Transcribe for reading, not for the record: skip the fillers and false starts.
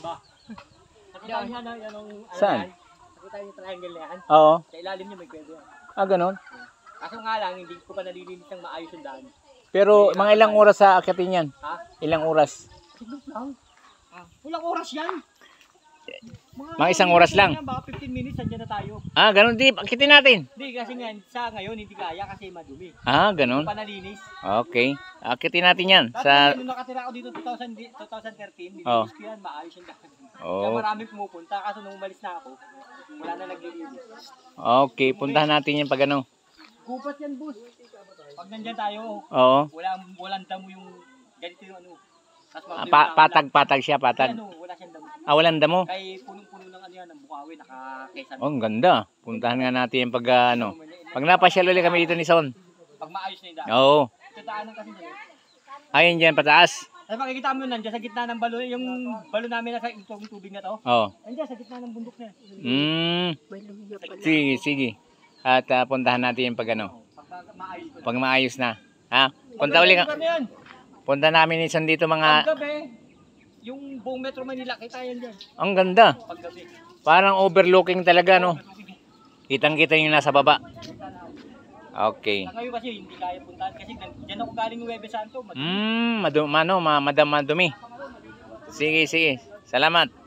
Ba? Nakita niya na yan ang... Saan? Nakita niyo yung triangle na yan? Oo. Sa ilalim niya may kwento yan. Ah, ganun. Kaso nga lang, hindi ko pa nalilinis ng maayos yung daan. Pero mga ilang oras sa akitin yan? Ha? Ilang oras? Siglos lang. Walang oras yan. Mga isang oras lang. Baka 15 minutes, andyan na tayo. Ah, ganun. Di, akitin natin. Hindi, kasi nga, sa ngayon, hindi kaya kasi madumi. Ah, ganun. Panalinis. Okay. Akitin natin yan. Dati Sa... nung nakatira ako dito 2013, Oh. nilinis ko yan, maayos yung daan. Oh. Kaya maraming pumupunta, kaso nung umalis na ako, wala na naglilinis. Okay, puntahan natin yan pag ano. Gupat yan, boss. Pag nandyan tayo, Oo. walang damo yung ganito yung ano. Tapos Patag siya, patag. Ano, wala siyang damo. Ah, walang damo. Kay punong-puno ng ano yan, ng bukawi, naka-kaysa. Oh, ang ganda. Puntahan nga natin yung pag ano. Pag napasyal ulit kami dito ni Son. Pag maayos na yung daan. Oo. Dadaanan kasi dyan. Ayun dyan, pataas. Ay, makikita mo nandiyan sa gitna ng balon, yung balon namin na sa itong tubig na to. Oo. Nandiyan sa gitna ng bundok na yan. Sige, sige. At puntahan natin yung pag ano. Pag maayos ko. Pag maayos na. Ha? Punta uli ka. Punta namin ni Son dito mga... Paggabi, yung buong Metro Manila, kita yan dyan. Ang ganda. Paggabi. Parang overlooking talaga, no? Kitang-kita yung nasa baba. Okay. Ngayon kasi hindi kaya puntahan kasi dyan ako galing ng Webe Santo. Madumi. Sige, sige. Salamat.